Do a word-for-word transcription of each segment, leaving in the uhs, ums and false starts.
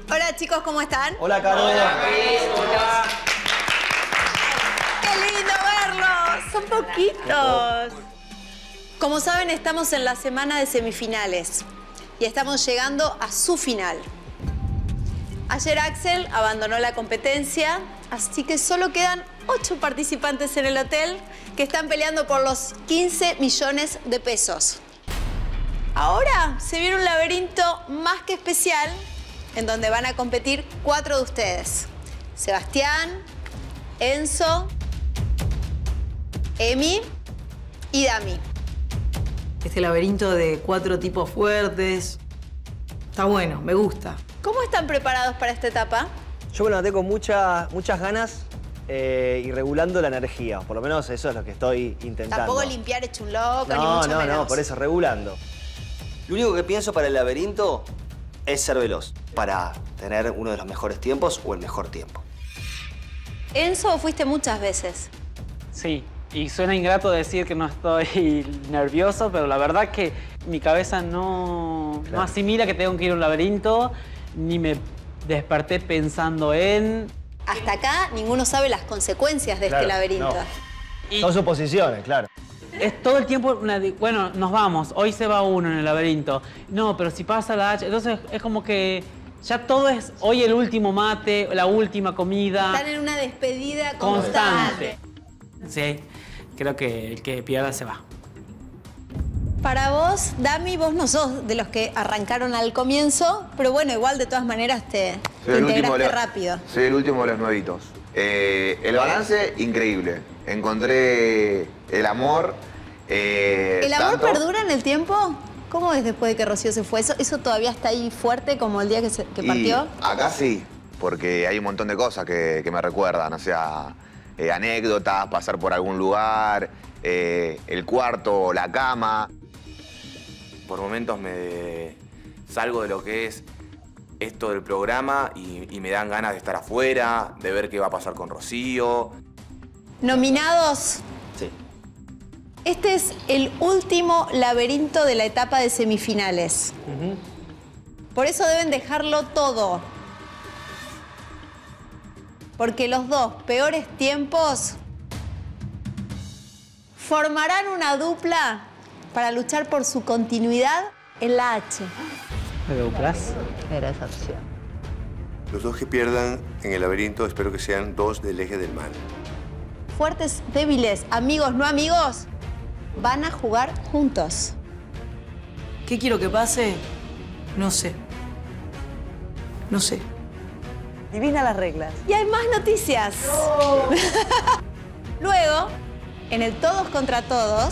Hola chicos, ¿cómo están? Hola, Caro. Hola, Cris, ¿cómo estás? ¡Qué lindo verlos! Son poquitos. Como saben, estamos en la semana de semifinales y estamos llegando a su final. Ayer Axel abandonó la competencia, así que solo quedan ocho participantes en el hotel que están peleando por los quince millones de pesos. Ahora se viene un laberinto más que especial en donde van a competir cuatro de ustedes. Sebastián, Enzo, Emi y Dami. Este laberinto de cuatro tipos fuertes. Está bueno, me gusta. ¿Cómo están preparados para esta etapa? Yo me levanté con mucha, muchas ganas eh, y regulando la energía. Por lo menos eso es lo que estoy intentando. Tampoco limpiar hecho un loco, no, ni mucho no, menos. No, no, por eso, regulando. Lo único que pienso para el laberinto es ser veloz, para tener uno de los mejores tiempos o el mejor tiempo. Enzo, fuiste muchas veces. Sí, y suena ingrato decir que no estoy nervioso, pero la verdad que mi cabeza no, Claro. no asimila que tengo que ir a un laberinto, ni me desperté pensando en... Hasta acá ninguno sabe las consecuencias de Claro, este laberinto. no. Y Son suposiciones, claro. es todo el tiempo, una di- bueno, nos vamos, hoy se va uno en el laberinto. No, pero si pasa la H, entonces es como que ya todo es hoy el último mate, la última comida. Están en una despedida constante. Constante. Sí, creo que el que pierda se va. Para vos, Dami, vos no sos de los que arrancaron al comienzo, pero bueno, igual de todas maneras te, te Soy el último integraste de los- rápido. Soy el último de los nuevitos. Eh, el balance, increíble. Encontré el amor. eh, ¿El amor tanto- perdura en el tiempo? ¿Cómo es después de que Rocío se fue? ¿Eso, eso todavía está ahí fuerte como el día que, se- que Y partió? acá sí, porque hay un montón de cosas que, que me recuerdan. O sea, eh, anécdotas, pasar por algún lugar, eh, el cuarto, la cama. Por momentos me salgo de lo que es esto del programa y, y me dan ganas de estar afuera, de ver qué va a pasar con Rocío. Nominados. Sí. Este es el último laberinto de la etapa de semifinales. Por eso deben dejarlo todo. Porque los dos peores tiempos formarán una dupla para luchar por su continuidad en la H. ¿Me duplas? Era esa opción. Los dos que pierdan en el laberinto espero que sean dos del eje del mal. Fuertes, débiles, amigos, no amigos, van a jugar juntos. ¿Qué quiero que pase? No sé. No sé. Divina las reglas. Y hay más noticias. Luego, en el Todos contra Todos,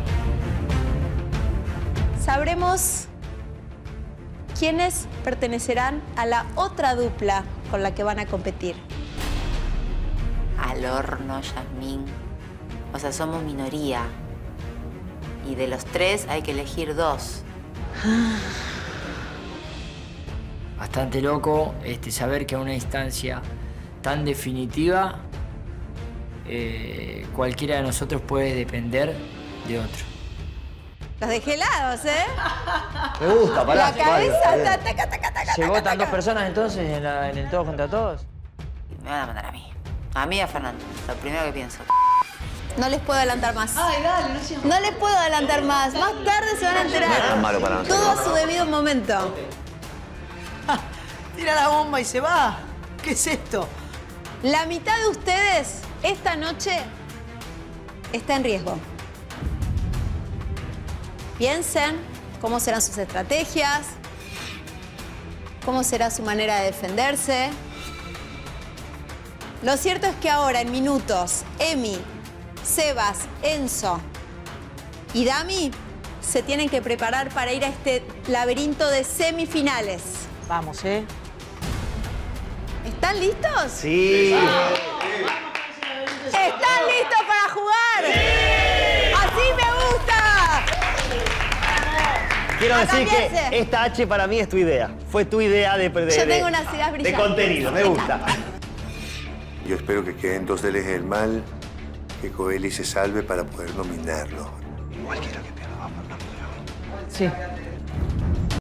sabremos quiénes pertenecerán a la otra dupla con la que van a competir. Al horno, Yasmín. O sea, somos minoría. Y de los tres hay que elegir dos. Bastante loco este, saber que a una instancia tan definitiva eh, cualquiera de nosotros puede depender de otro. Los dejé helados, ¿eh? Me gusta, pará. La cabeza vale, está bien. taca, taca, taca, ¿Se taca, votan taca. dos personas entonces en, la- en el todos contra todos? Me van a mandar a mí. A mí y a Fernando. Lo primero que pienso. No les puedo adelantar más. Ay, dale, Luciano. No les puedo adelantar más. Más tarde se van a No es enterar. tan malo para nosotros. Todo a su debido momento. Tira la bomba y se va. ¿Qué es esto? La mitad de ustedes esta noche está en riesgo. Piensen cómo serán sus estrategias, cómo será su manera de defenderse. Lo cierto es que ahora, en minutos, Emi, Sebas, Enzo y Dami se tienen que preparar para ir a este laberinto de semifinales. Vamos, ¿eh? ¿Están listos? Sí. ¿Están listos para jugar? ¡Así me gusta! Quiero A decir que cambiarse. esta H para mí es tu idea. Fue tu idea de... de Yo de- tengo unas ideas de brillantes. contenido, me gusta. Yo espero que queden dos del eje del mal, que Coeli se salve para poder nominarlo. Sí.